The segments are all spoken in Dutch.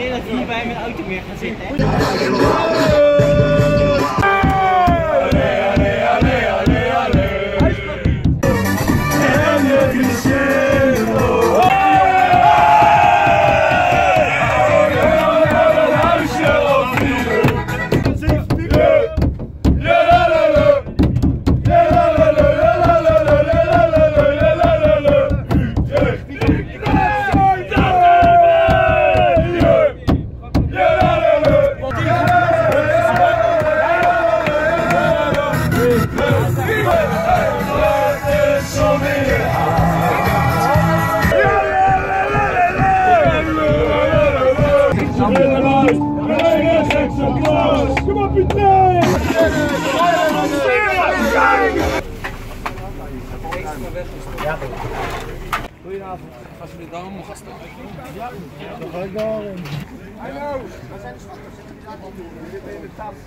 idee dat hij hier bij mijn auto meer gaat zitten. Kom op, Pieter! Goedenavond. Gaan jullie daar allemaal gasten? Ja, dan ga ik daarin. Hallo! Waar zijn de schatters? Jullie zijn in de tafel.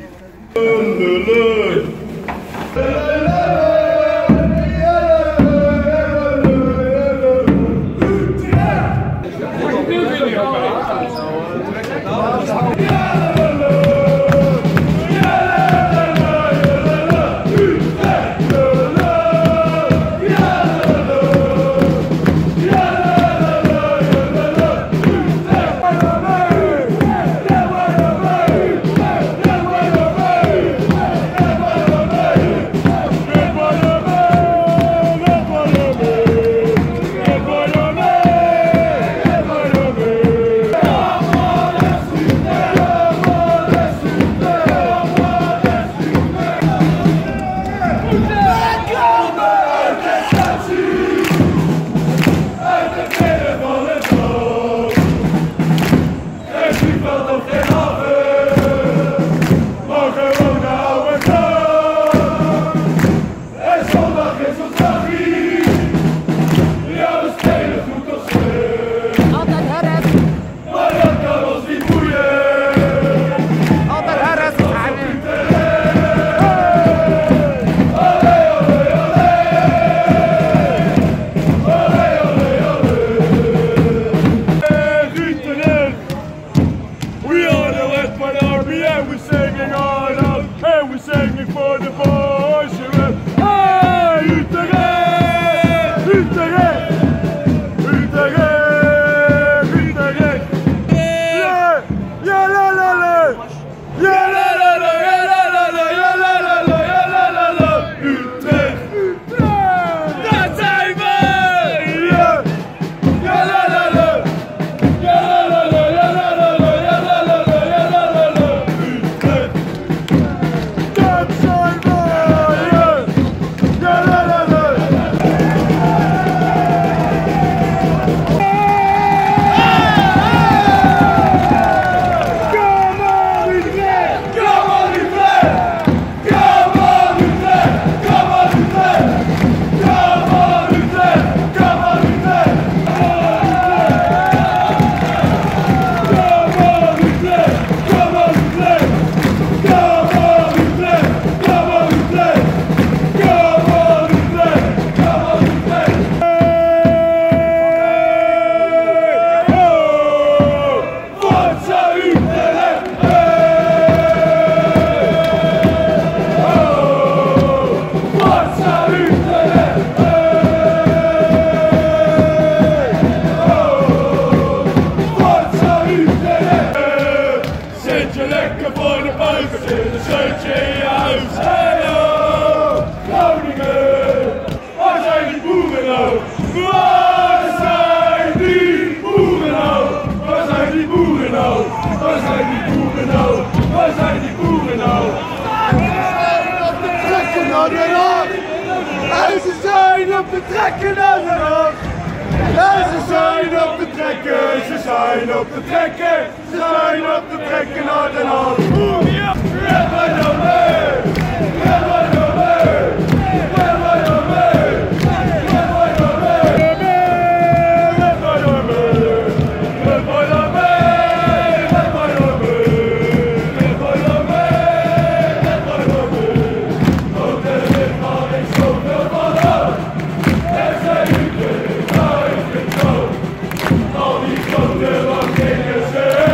For the boys, hey, Utrecht! Utrecht! Utrecht! Utrecht! Ja! Ja la la la! Ja la la la! Ja la la la! Ja la la la! Ja la la la! Utrecht! Utrecht! Daar zijn we! Ja! Ja la la la! Ja la la la! Ja la la la! Ja la la la! Ja la la la! Utrecht! Dat zijn we! Ja la la la! Zit je lekker voor de buiten, zit een scheutje in je huis. Hallo, Groningen, waar zijn die boeren nou? Waar zijn die boeren nou? Waar zijn die boeren nou? Waar zijn die boeren nou? Waar zijn die boeren nou? Trekken naar Den Haag! En ze zijn op de trekken naar Den Haag! En ze zijn op de trekken, ze zijn op de trekken, ze zijn op de trekken naar Den Haag. Red mij nou mee, red mij nou mee, red mij nou mee, red mij nou mee, red mij nou mee, red mij nou mee, red mij nou mee, red mij nou mee, red mij nou mee. Want er is maar niet zoveel van af, er zijn niet meer. Al die grote wachtingen zijn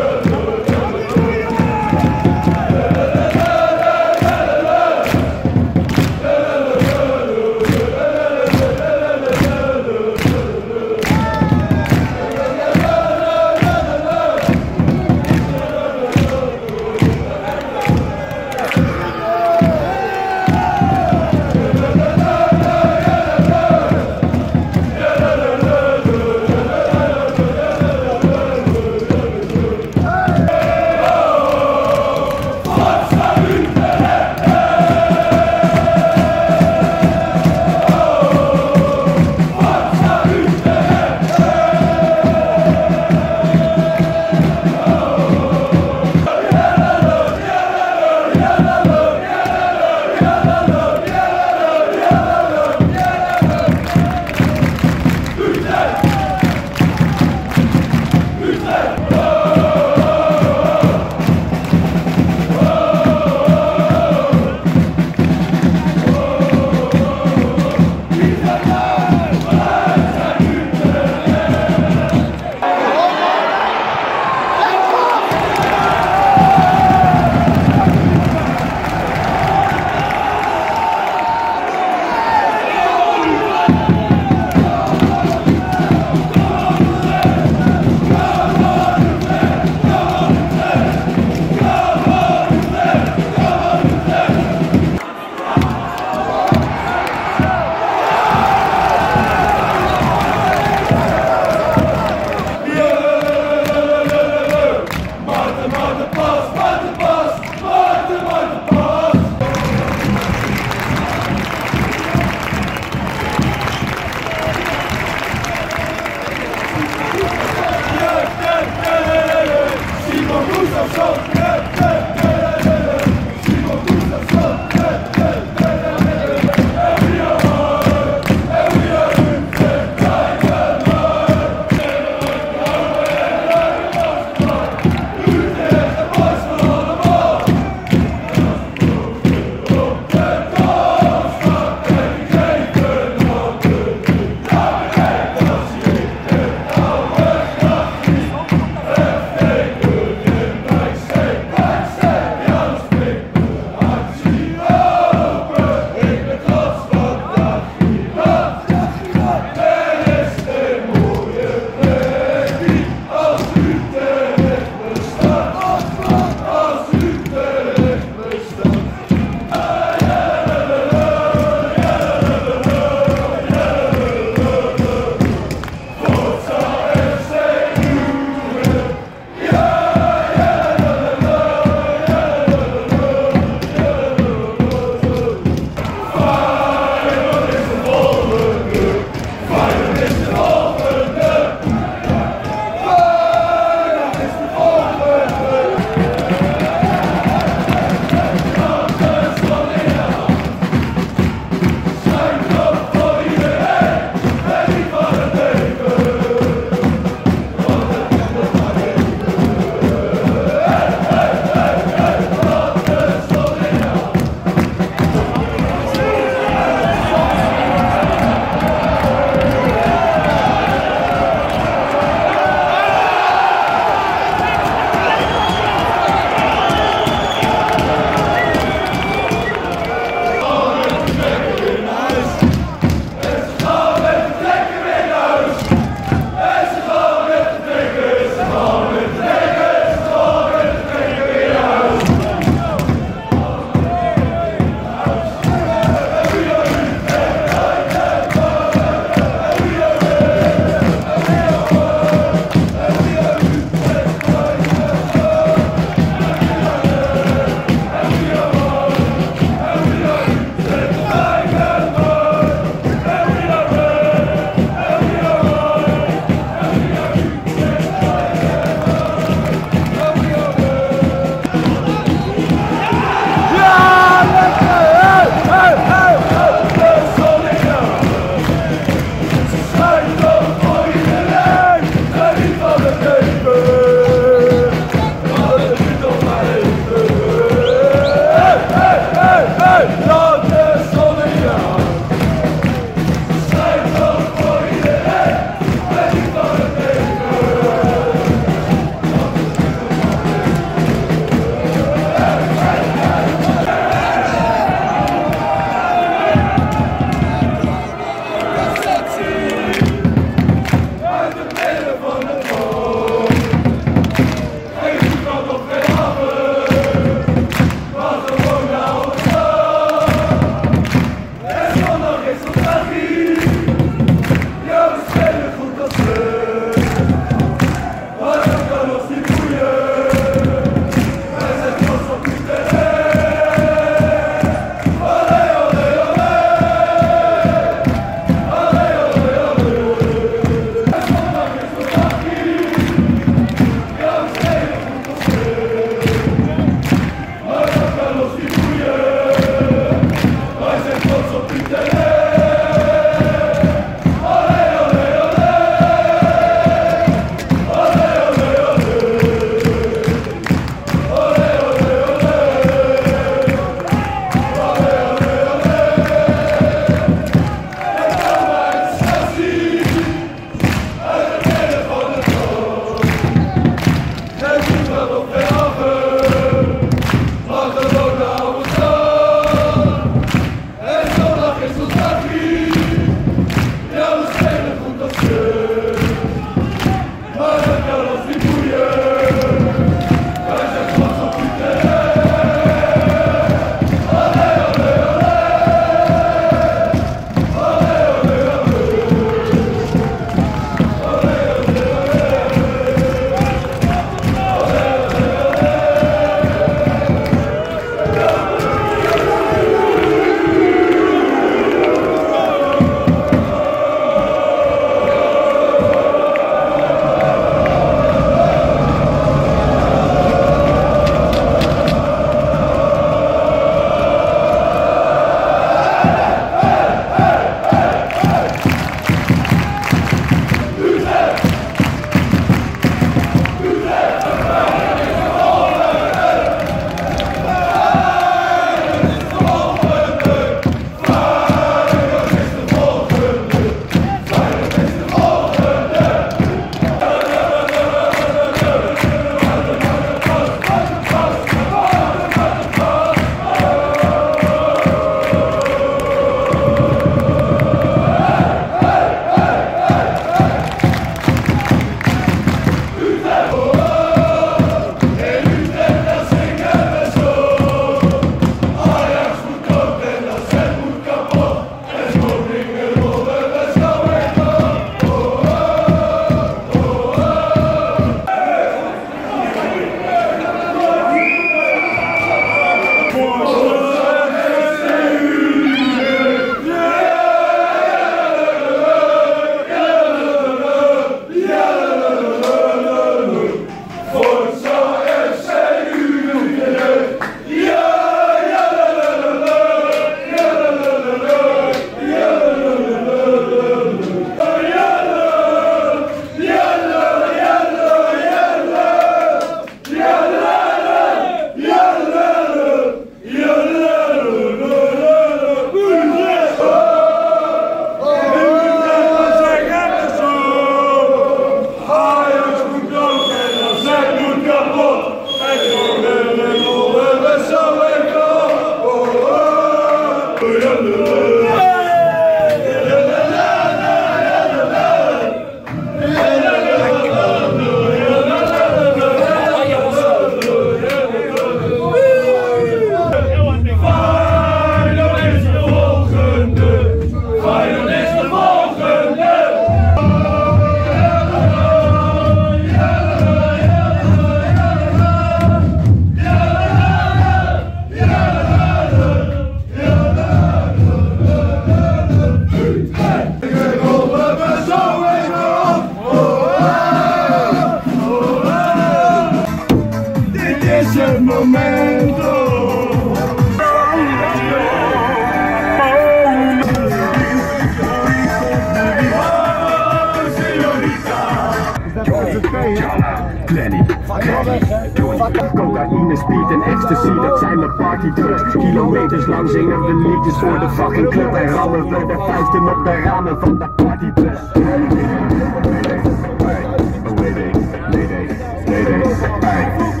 Cocaïne, speed en ecstasy, dat zijn mijn partydrugs. Kilometers lang zingen we liedjes voor de fucking club en rammen we de vuisten op de ramen van de partybus. Mayday, mayday, mayday, mayday, mayday.